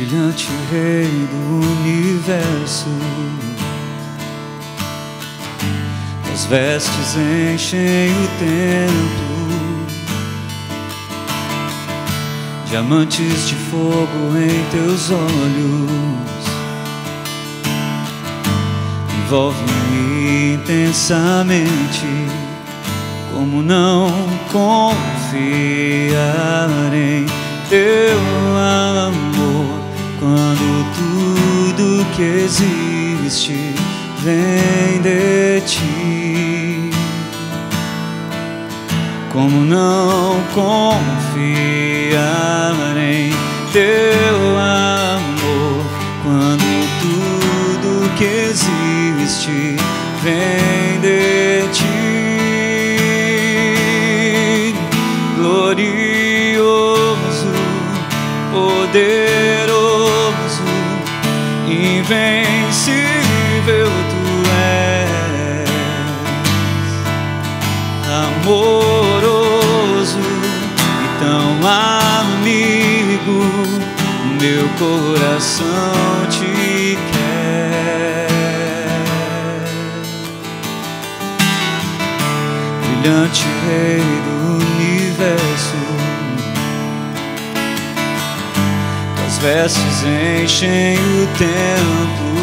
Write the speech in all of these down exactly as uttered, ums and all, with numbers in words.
brilhante Rei do universo. Tuas vestes enchem o templo, diamantes de fogo em teus olhos envolve-me intensamente. Como não confiar em teu amor quando tudo que existe vem de ti? Como não confiar em teu amor quando tudo que existe vem de ti? Glorioso, poderoso, invencível tu és, amoroso e tão amigo, meu coração te quer. Brilhante Rei do universo, tuas vestes enchem o templo,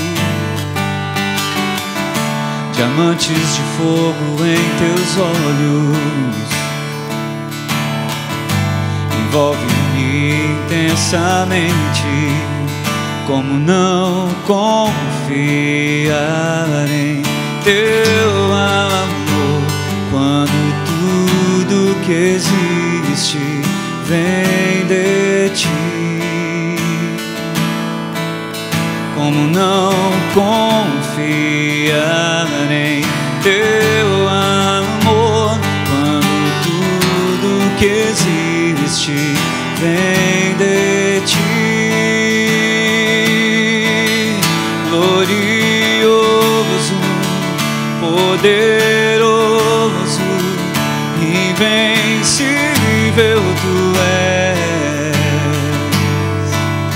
diamantes de fogo em teus olhos envolve-me intensamente. Como não confiar em teu amor quando tudo que existe vem de ti? Como não confiar em teu amor quando tudo que existe vem de ti? Glorioso, poderoso, invencível tu és,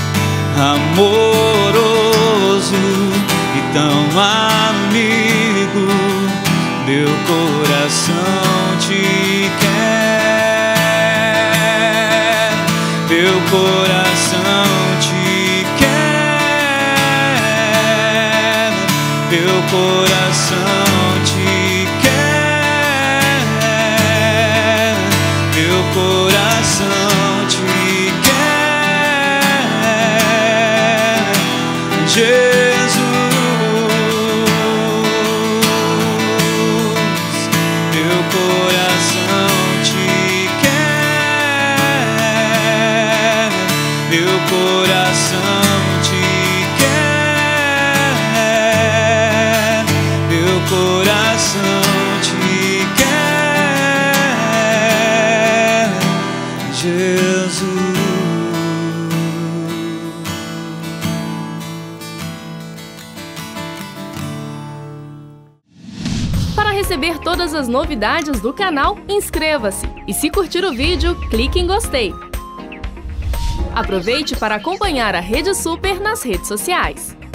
amoroso e tão amigo, meu coração te quer, meu coração te quer, meu coração te quer, meu coração te quer, Jesus, meu coração te quer, meu coração te quer, meu coração te quer, Jesus. Para receber todas as novidades do canal, inscreva-se e, se curtir o vídeo, clique em gostei. Aproveite para acompanhar a Rede Super nas redes sociais.